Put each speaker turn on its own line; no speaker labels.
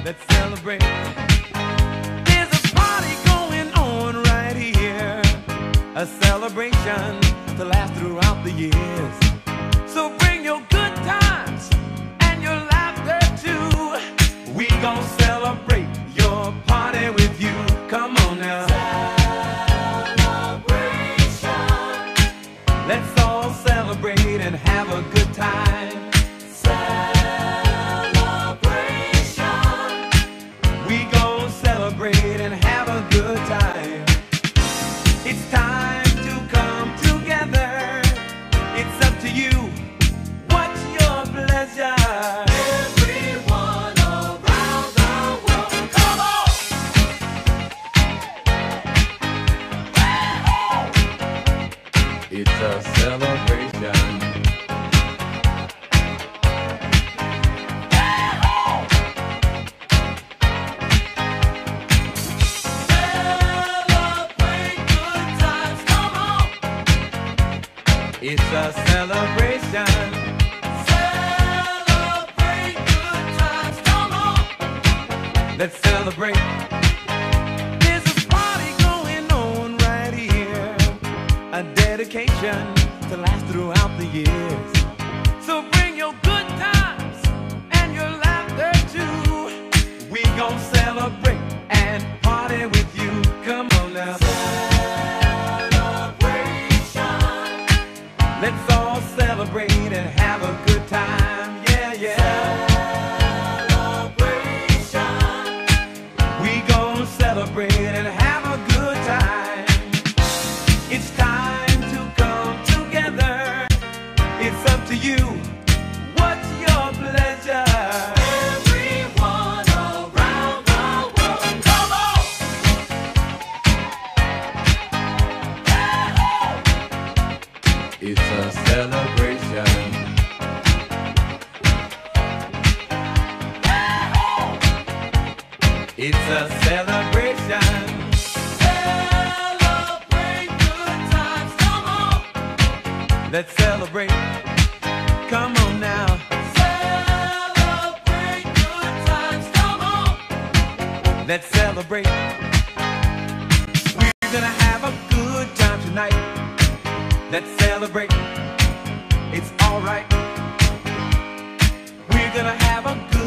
Let's celebrate. There's a party going on right here, a celebration to last throughout the years. So bring your good times and your laughter too. We gon' celebrate your party with you. Come on now. Celebration. Let's all celebrate and have a good time. Celebrate and have a good time. It's time to come together. It's up to you. What's your pleasure? Everyone around the world, come on! It's a celebration. It's a celebration. Celebrate good times, come on. Let's celebrate. There's a party going on right here, a dedication to last throughout the years. So bring your good times and your laughter too. We gon' celebrate and party with you. Come on now. Let's all celebrate and have a good time, yeah, yeah. Celebration. We gon' celebrate and have a good time. It's time to come together. It's up to you. What's your pleasure? Everyone around the world, come on! It's a celebration. It's a celebration. Celebrate good times, come on. Let's celebrate. Come on now. Celebrate good times, come on. Let's celebrate. We're gonna have a good time tonight. Let's celebrate. It's alright. We're gonna have a good